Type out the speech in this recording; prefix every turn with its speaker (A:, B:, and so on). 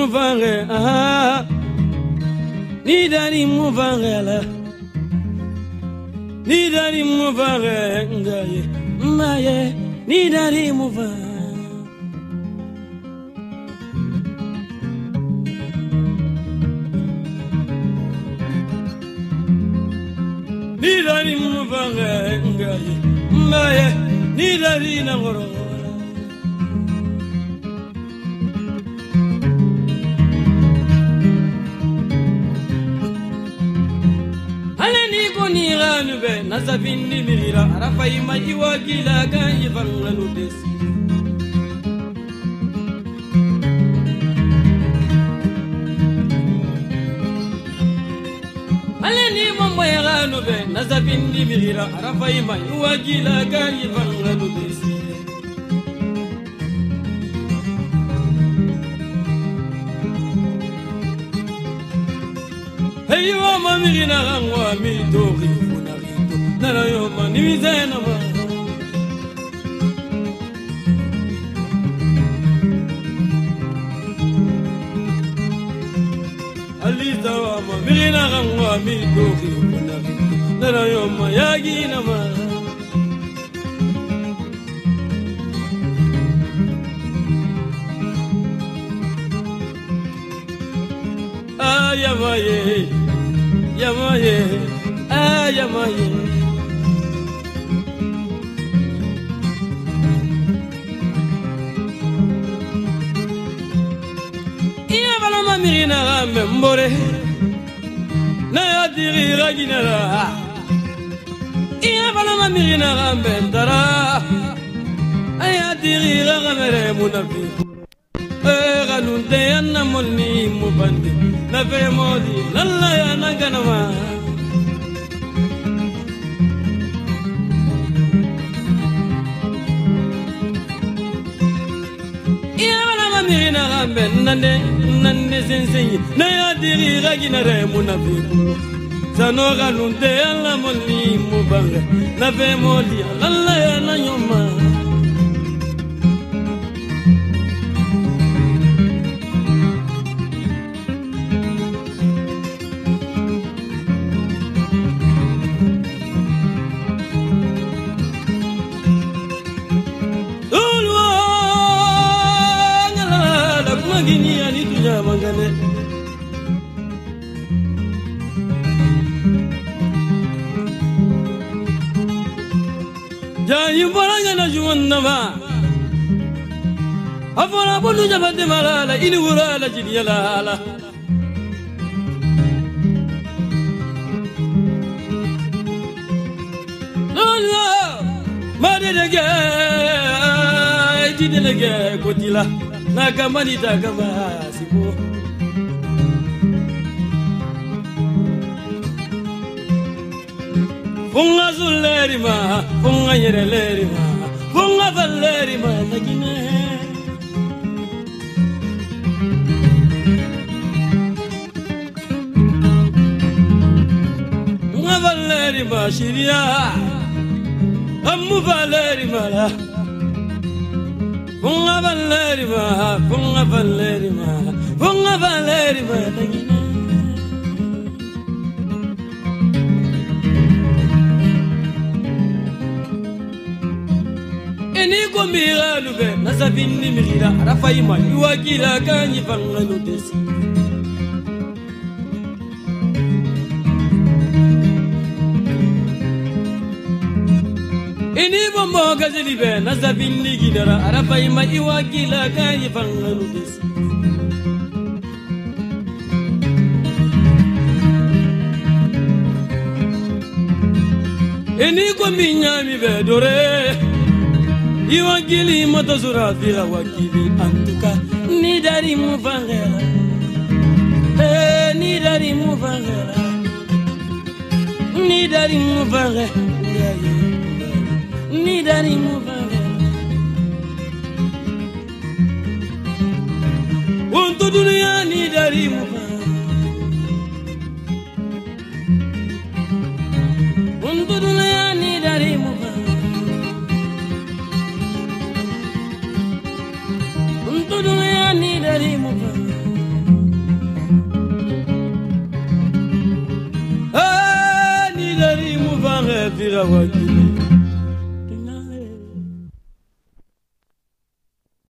A: muvange ni dari muvange la ni dari muvange ngaye maye ni dari muvange ni dari muvange ngaye maye ni dari nangoro ni ranu be nasabindi mirira arafai mai wakila kan yifanganu desi aleni mambo ranu be nasabindi mirira arafai mai wakila kan yifanganu desi hey wa mamirina wa mi tori funarito nana yo mani mizena ma alita wa mamirina wa mi tori funarito nana yo ma yagi na ma ayamaye yamaye ayamaye iya bala mamirina gambe mbore na yadiri raginara iya bala mamirina gambe ndara ayadiri ragamere munafi ganunte yanna molni mubandi na fe modi lalla ya naganama iya bala mamirina gambe nande sensenyi na yadiri raginare munafiku sano ganunte yanna molni mubanga na fe modi lalla ya nanyoma mangane jayi bolanga na juwanna ma afona bonu jabande malala ini wurala jidiyala ala Allah madedege tidege kotila nakamani takama sipo funga zulerima funga yerelerima funga valerima nakine funga valerima shiria ammu valerima la funga valerima nakine eni ko miralu be nasabini mirira arafai mai wakila kanyi fanganu desi eni bombo gazeli be nasabini gidara arafai mai wakila kanyi fanganu desi eni ko minyami be dore iwakili matazura fira wakili antuka ni dari muvangela ni dari muvangela ni dari muvangela ni dari muvangela untu dunia ni dari muvangela untu dunia ni dari muvangela dunia ni dari muvangela munafika wakili